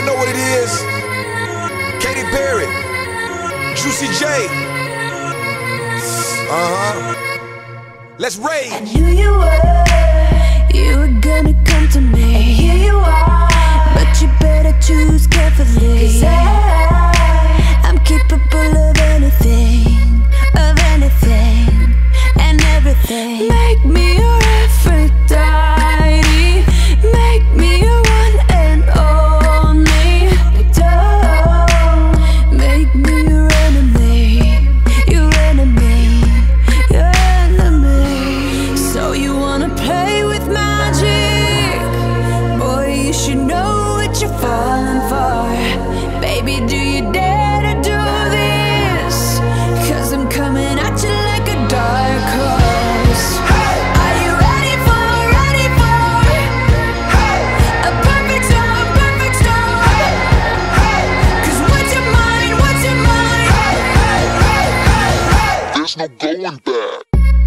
know what it is. Katy Perry, Juicy J. Let's rage. I knew you were gonna come to me, and here you are. But you better choose carefully, 'cause I'm capable of anything, and everything. Make me your Aphrodite, make me your one and only. Don't make me your enemy, your enemy, your enemy. So you wanna play with magic? Boy, you should know what you're falling for. Baby, do you dare to do this? 'Cause I'm coming at you like a dark horse. Are you ready for a perfect storm, perfect storm? 'Cause what's your mind, what's your mind? There's no going back.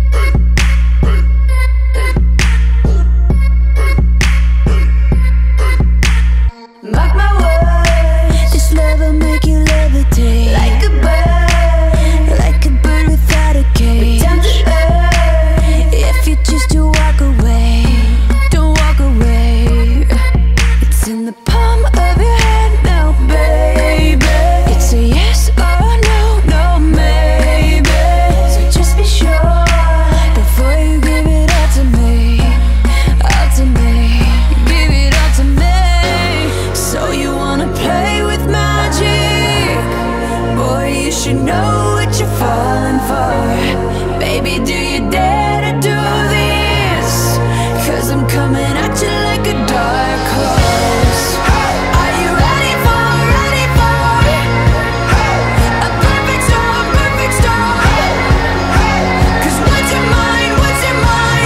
Mark my words, this love will make you levitate like a bird without a cage. Down to earth, if you choose to walk away, don't walk away. It's in the palm of your hand now, baby. It's a yes or no, no maybe. So just be sure before you give it all to me, all to me. Give it all to me. So you wanna play with magic? Boy, you should know what you're falling for. Baby, do you dare to do this? 'Cause I'm coming at you like a dark horse. Are you ready for a perfect storm, perfect storm? 'Cause what's your mind, what's your mind?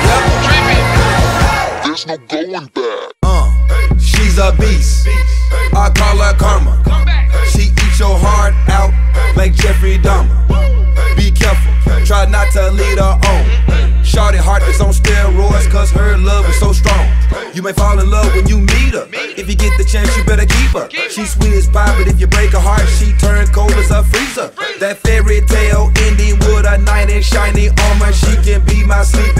There's no going back. She's a beast, I call her karma. She eats your heart out like Jeffrey Dahmer. Be careful, try not to lead her on. Shorty heart is on steroids, 'cause her love is so strong. You may fall in love when you meet her. If you get the chance, you better keep her. She's sweet as pie, but if you break her heart, she turns cold as a freezer. That fairy tale ending with a knight in shiny armor. She can be my sleep